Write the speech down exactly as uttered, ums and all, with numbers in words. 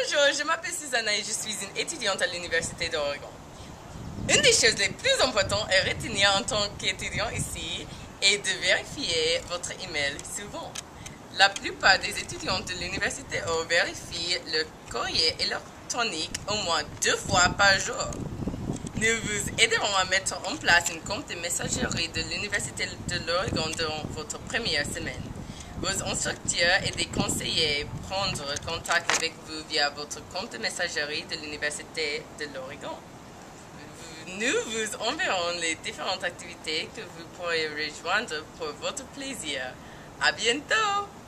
Bonjour, je m'appelle Susanna et je suis une étudiante à l'Université d'Oregon. Une des choses les plus importantes à retenir en tant qu'étudiant ici est de vérifier votre email souvent. La plupart des étudiants de l'Université O vérifient le courrier électronique au moins deux fois par jour. Nous vous aiderons à mettre en place un compte de messagerie de l'Université de l'Oregon durant votre première semaine. Vos instructeurs et des conseillers prendront contact avec vous via votre compte de messagerie de l'Université de l'Oregon. Nous vous enverrons les différentes activités que vous pourrez rejoindre pour votre plaisir. À bientôt!